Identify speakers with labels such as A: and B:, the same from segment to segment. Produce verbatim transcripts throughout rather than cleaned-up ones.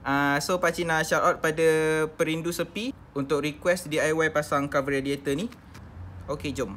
A: Uh, so pakcik nak shout out pada perindu sepi untuk request D I Y pasang cover radiator ni. Okay, jom.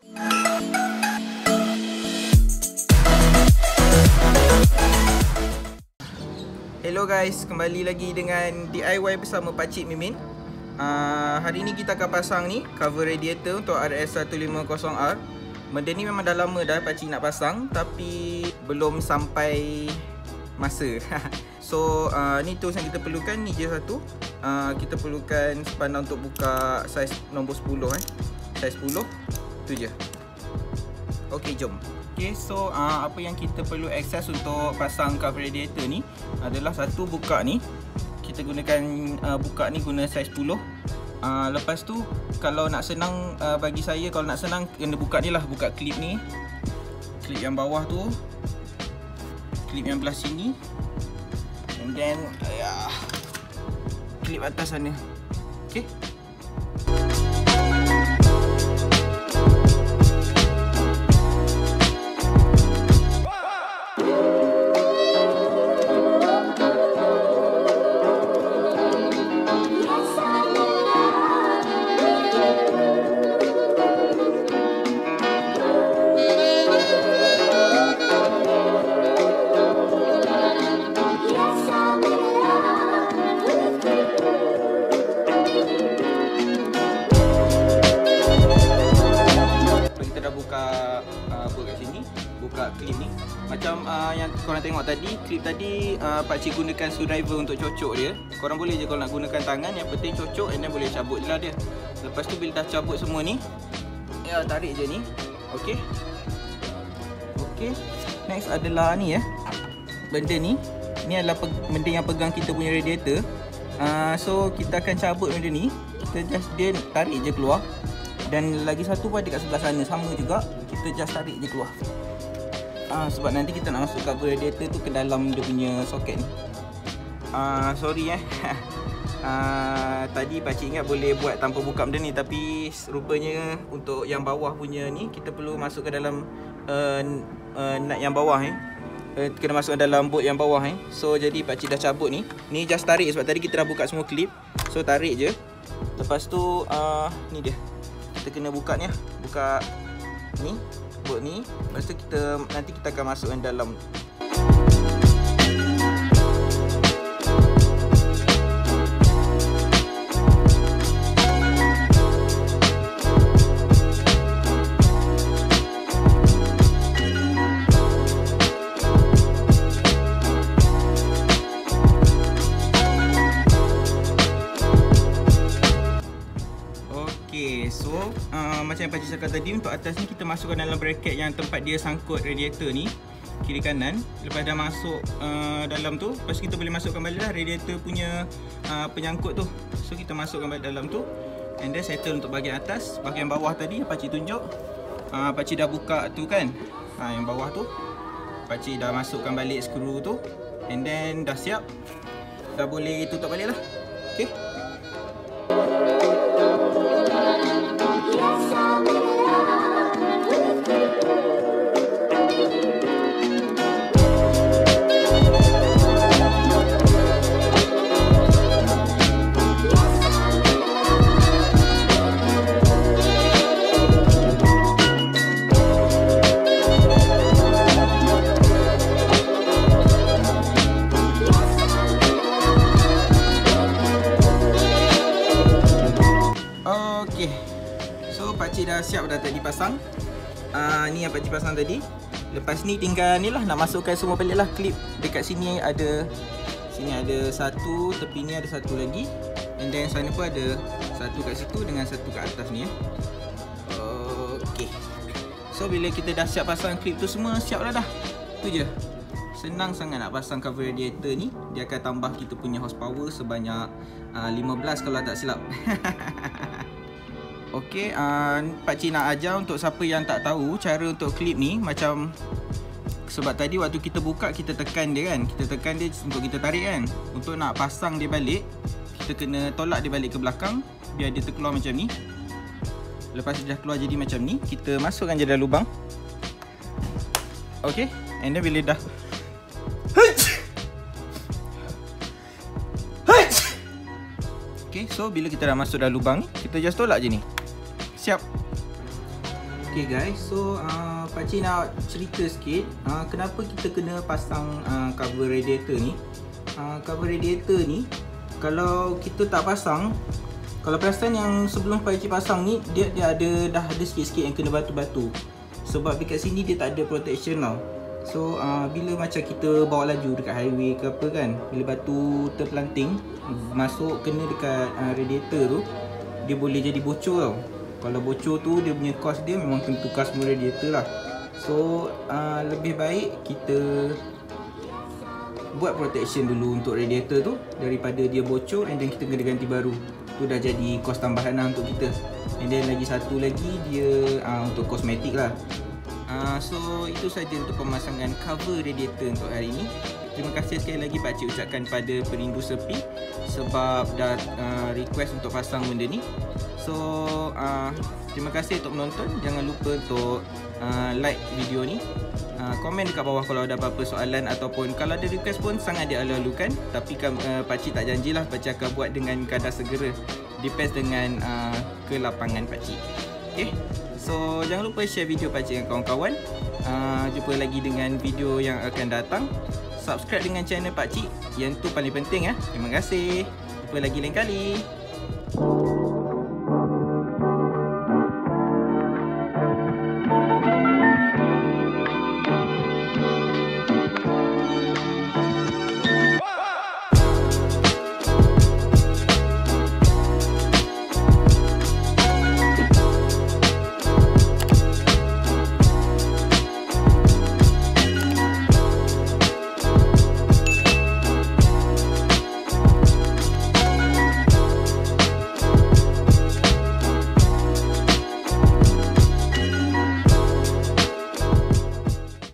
A: Hello guys, kembali lagi dengan D I Y bersama Pakcik Mimin. uh, Hari ni kita akan pasang ni cover radiator untuk R S seratus lima puluh R. Benda ni memang dah lama dah pakcik nak pasang, tapi belum sampai masa. So uh, ni tools yang kita perlukan ni je satu. uh, Kita perlukan spandang untuk buka saiz nombor sepuluh eh. Saiz sepuluh, tu je. Okay, jom. Okay, so uh, apa yang kita perlu access untuk pasang cover radiator ni adalah satu, buka ni. Kita gunakan uh, buka ni guna saiz sepuluh. uh, Lepas tu kalau nak senang, uh, bagi saya kalau nak senang kena buka ni lah. Buka klip ni, klip yang bawah tu, klip yang belah sini, and then uh, klip atas sana. Okay. Buka klip ni macam uh, yang korang tengok tadi, klip tadi uh, pakcik gunakan screwdriver untuk cocok dia. Korang boleh je kalau nak gunakan tangan, yang penting cocok, and then boleh cabut je lah dia. Lepas tu bila dah cabut semua ni, ya tarik je ni. Okey. Okey. Next adalah ni ya. Benda ni, ni adalah benda yang pegang kita punya radiator. Uh, so kita akan cabut benda ni. Kita just dia tarik je keluar. Dan lagi satu pun ada kat sebelah sana, sama juga. Kita just tarik je keluar. Ah, sebab nanti kita nak masuk cover radiator tu ke dalam dia punya soket ni. Ah, sorry eh. ah, tadi pakcik ingat boleh buat tanpa buka benda ni, tapi rupanya untuk yang bawah punya ni kita perlu masuk ke dalam uh, uh, nut yang bawah eh. Uh, kena masuk ke dalam bolt yang bawah eh. So jadi pakcik dah cabut ni. Ni just tarik sebab tadi kita dah buka semua klip. So tarik je. Lepas tu uh, ni dia. Kita kena buka ni lah. Buka ni, bolt ni. Lepas tu kita nanti kita akan masukkan dalam. Okay, so uh, macam yang pakcik cakap tadi, untuk atas ni kita masukkan dalam bracket yang tempat dia sangkut radiator ni, kiri kanan. Lepas dah masuk uh, dalam tu, lepas kita boleh masukkan balik lah radiator punya uh, penyangkut tu. So kita masukkan balik dalam tu, and then settle untuk bahagian atas. Bahagian bawah tadi pakcik tunjuk, uh, pakcik dah buka tu kan, uh, yang bawah tu pakcik dah masukkan balik skru tu, and then dah siap. Dah boleh tutup balik lah. Okay. Okay, so pakcik dah siap dah tadi pasang. uh, Ni yang pakcik pasang tadi. Lepas ni tinggal ni lah, nak masukkan semua balik lah. Klip dekat sini ada, sini ada satu, tepi ni ada satu lagi, and then sana pun ada satu kat situ dengan satu kat atas ni ya. Okay, so bila kita dah siap pasang klip tu semua, siap dah dah. Tu je. Senang sangat nak pasang cover radiator ni. Dia akan tambah kita punya horsepower sebanyak uh, lima belas kalau tak silap. Okey, uh, pakcik nak ajar untuk siapa yang tak tahu cara untuk klip ni. Macam sebab tadi waktu kita buka, kita tekan dia kan, kita tekan dia untuk kita tarik kan. Untuk nak pasang dia balik, kita kena tolak dia balik ke belakang biar dia terkeluar macam ni. Lepas dia dah keluar jadi macam ni, kita masukkan je dalam lubang. Okey, and then bila dah Okay, so bila kita dah masuk dalam lubang ni, kita just tolak je ni. Siap. Okay guys, so uh, pakcik nak cerita sikit uh, kenapa kita kena pasang uh, cover radiator ni. uh, Cover radiator ni, kalau kita tak pasang, kalau perasan yang sebelum pakcik pasang ni, dia, dia ada dah ada sikit-sikit yang kena batu-batu. Sebab dekat sini dia tak ada protection tau. So uh, bila macam kita bawa laju dekat highway ke apa kan, bila batu terpelanting masuk kena dekat uh, radiator tu, dia boleh jadi bocor tau. Kalau bocor tu dia punya cost dia memang kena tukar semua radiator lah. So uh, lebih baik kita buat protection dulu untuk radiator tu daripada dia bocor and then kita kena ganti baru. Tu dah jadi kos tambahan lah untuk kita. And then lagi satu lagi dia uh, untuk kosmetik lah. uh, So itu saja untuk pemasangan cover radiator untuk hari ini. Terima kasih sekali lagi pakcik ucapkan pada Perindu Sepi sebab dah uh, request untuk pasang benda ni. So uh, terima kasih untuk menonton. Jangan lupa untuk uh, like video ni, uh, komen dekat bawah kalau ada apa-apa soalan, ataupun kalau ada request pun sangat dialu-alukan. Tapi uh, pakcik tak janjilah pakcik akan buat dengan kadar segera. Depends dengan uh, kelapangan pakcik. Okay, so jangan lupa share video pakcik dengan kawan-kawan. uh, Jumpa lagi dengan video yang akan datang. Subscribe dengan channel pakcik, yang tu paling penting ya. Terima kasih. Jumpa lagi lain kali.